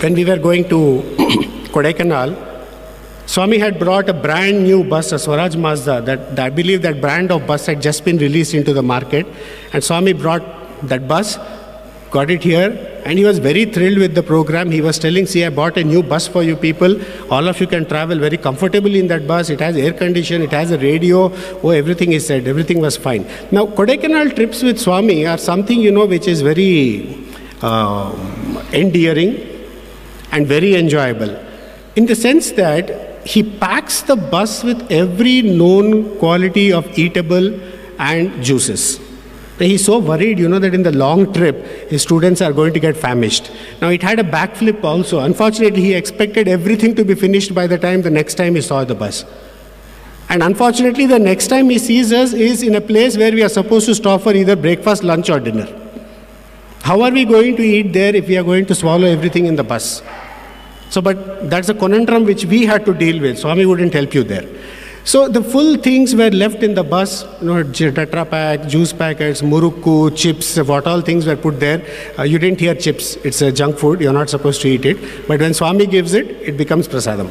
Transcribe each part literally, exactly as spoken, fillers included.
when we were going to Kodaikanal, Swami had brought a brand new bus, a Swaraj Mazda, that, that I believe that brand of bus had just been released into the market. And Swami brought that bus, got it here, and he was very thrilled with the program. He was telling, see, I bought a new bus for you people. All of you can travel very comfortably in that bus. It has air condition, it has a radio. Oh, everything is said, everything was fine. Now, Kodaikanal trips with Swami are something, you know, which is very uh, endearing and very enjoyable. In the sense that he packs the bus with every known quality of eatable and juices. He's so worried, you know, that in the long trip, his students are going to get famished. Now, it had a backflip also. Unfortunately, he expected everything to be finished by the time the next time he saw the bus. And unfortunately, the next time he sees us is in a place where we are supposed to stop for either breakfast, lunch, or dinner. How are we going to eat there if we are going to swallow everything in the bus? So, but that's a conundrum which we had to deal with. Swami wouldn't help you there. So the full things were left in the bus, you know, Tetra Pak, juice packets, murukku, chips, what all things were put there. Uh, you didn't hear chips. It's a junk food. You're not supposed to eat it. But when Swami gives it, it becomes prasadam.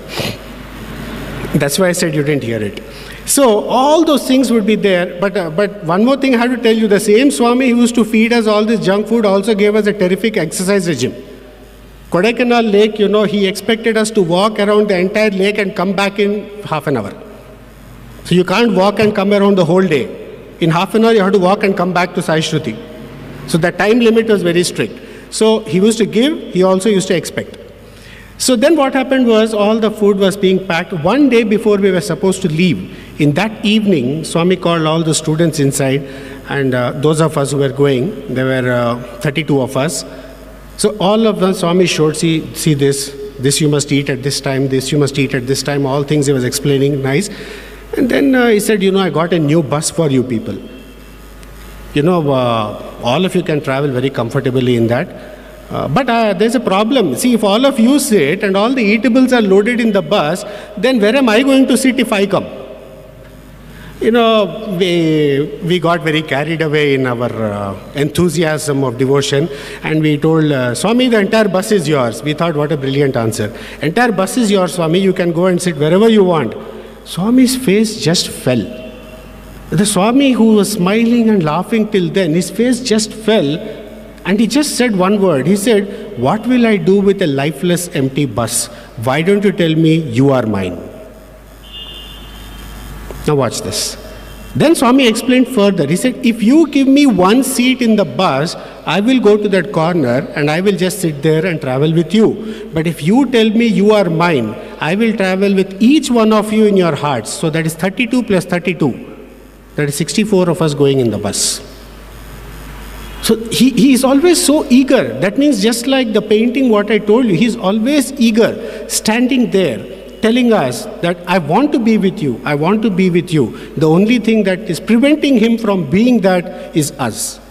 That's why I said you didn't hear it. So all those things would be there. But, uh, but one more thing I have to tell you. The same Swami who used to feed us all this junk food also gave us a terrific exercise regime. Kodaikanal lake, you know, he expected us to walk around the entire lake and come back in half an hour. So you can't walk and come around the whole day. In half an hour, you have to walk and come back to Sai Shruti. So the time limit was very strict. So he used to give, he also used to expect. So then what happened was all the food was being packed. One day before we were supposed to leave, in that evening, Swami called all the students inside, and uh, those of us who were going, there were uh, thirty-two of us. So all of them, Swami showed, see, see this, this you must eat at this time, this you must eat at this time, all things he was explaining, nice. And then uh, he said, you know, I got a new bus for you people. You know, uh, all of you can travel very comfortably in that. Uh, but uh, there's a problem. See, if all of you sit and all the eatables are loaded in the bus, then where am I going to sit if I come? You know, we, we got very carried away in our uh, enthusiasm of devotion, and we told, uh, Swami, the entire bus is yours. We thought, what a brilliant answer. Entire bus is yours, Swami. You can go and sit wherever you want. Swami's face just fell. The Swami who was smiling and laughing till then, his face just fell, and he just said one word. He said, what will I do with a lifeless, empty bus? Why don't you tell me you are mine? Now watch this. Then Swami explained further. He said, if you give me one seat in the bus, I will go to that corner and I will just sit there and travel with you. But if you tell me you are mine, I will travel with each one of you in your hearts. So that is thirty-two plus thirty-two. That is sixty-four of us going in the bus. So he, he is always so eager. That means just like the painting what I told you, he is always eager, standing there, telling us that I want to be with you, I want to be with you. The only thing that is preventing him from being that is us.